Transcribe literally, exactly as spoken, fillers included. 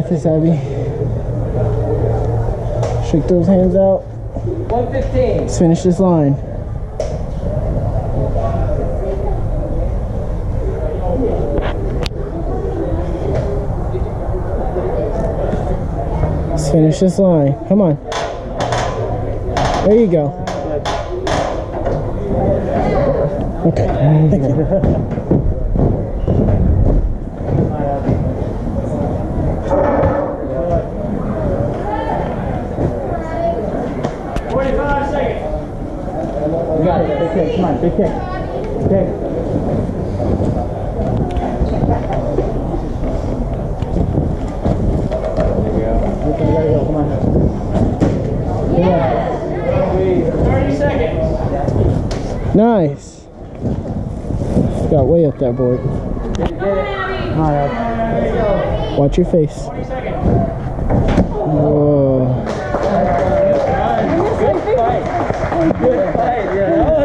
got this, Abby. Shake those hands out. one fifteen. Let's finish this line. Let's finish this line. Come on. There you go. Okay. Thank you. forty-five seconds. You got it. Big kick. Come on. Big kick. Kick. Come on. Yeah. thirty seconds. Nice. Got way up that board. Come on, Ed. Watch your face. twenty seconds. Whoa. Good fight. Good fight. Yeah.